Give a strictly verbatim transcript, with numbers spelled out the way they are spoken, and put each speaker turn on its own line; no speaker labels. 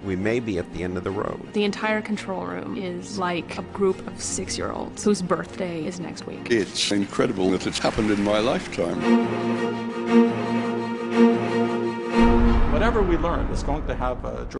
we may be at the end of the road.
The entire control room is like a group of six-year-olds whose birthday is next week.
It's incredible that it's happened in my lifetime.
Whatever we learn is going to have a